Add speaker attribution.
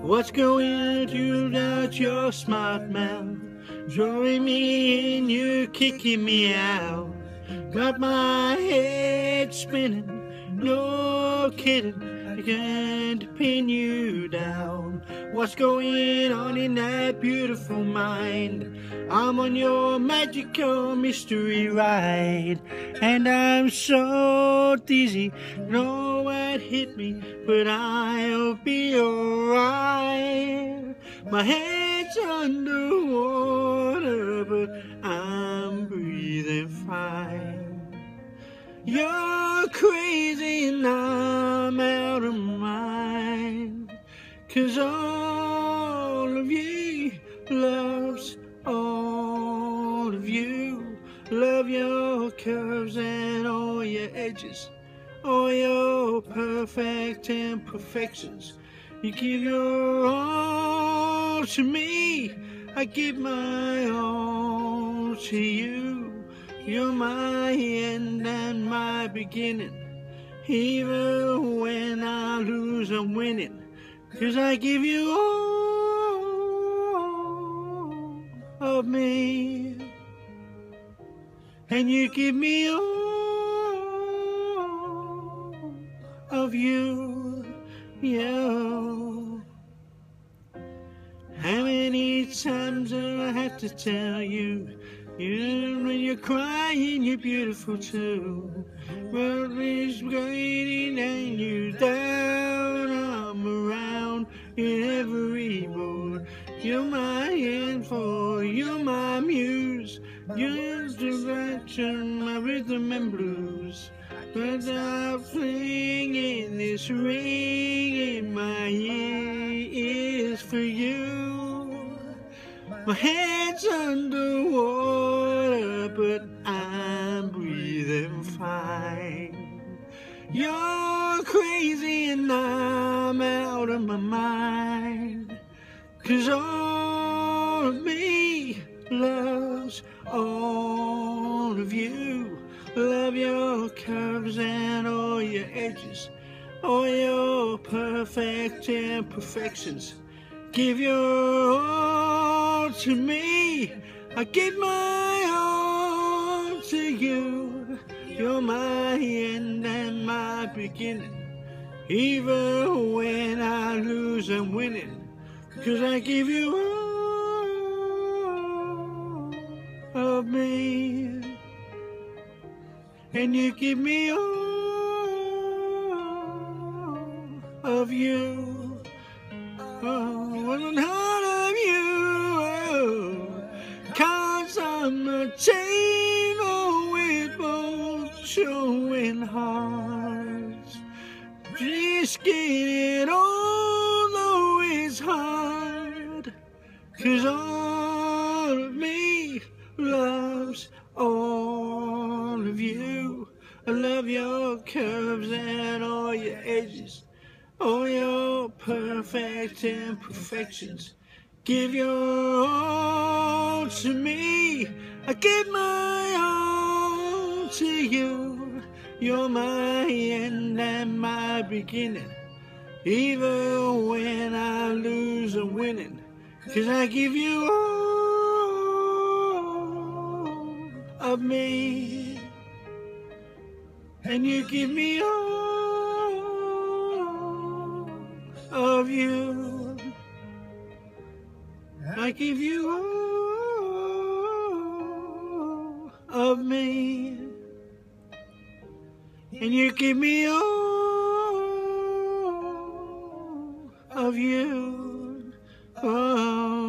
Speaker 1: What's going through out your smart mouth? Drawing me in, you're kicking me out. Got my head spinning, no kidding, I can't pin you down. What's going on in that beautiful mind? I'm on your magical mystery ride, and I'm so dizzy, know what hit me, but I'll be alright. My head's underwater, but I'm breathing fine. You're crazy and I'm out of mind, 'cause all of you loves all of you. Love your curves and all your edges, all your perfect imperfections. You give your all to me, I give my all to you. You're my end and my beginning. Even when I lose, I'm winning, 'cause I give you all of me, and you give me all of you. Yeah. How many times do I have to tell you? When you're crying, you're beautiful too. World is waiting and you down. I'm around in every mood. You're my info, you're my muse. You're direction, my rhythm and blues. But I'm singing this ring in my ears for you. My head's underwater, but I'm breathing fine. You're crazy and I'm out of my mind, 'cause all of me loves all of you. Love your curves and all your edges, all your perfect imperfections. Give your all to me, I give my all to you. You're my end and my beginning. Even when I lose, I'm winning, 'cause I give you all of me, and you give me all of you. Wasn't heard of you, 'cause I'm a table with both showing hearts. Just get it although it's hard, 'cause all of me loves all of you. I love your curves and all your edges, all your perfect imperfections. Give your all to me, I give my all to you. You're my end and my beginning. Even when I lose, I'm winning, 'cause I give you all of me, and you give me all of you. I give you all of me, and you give me all of you. Oh.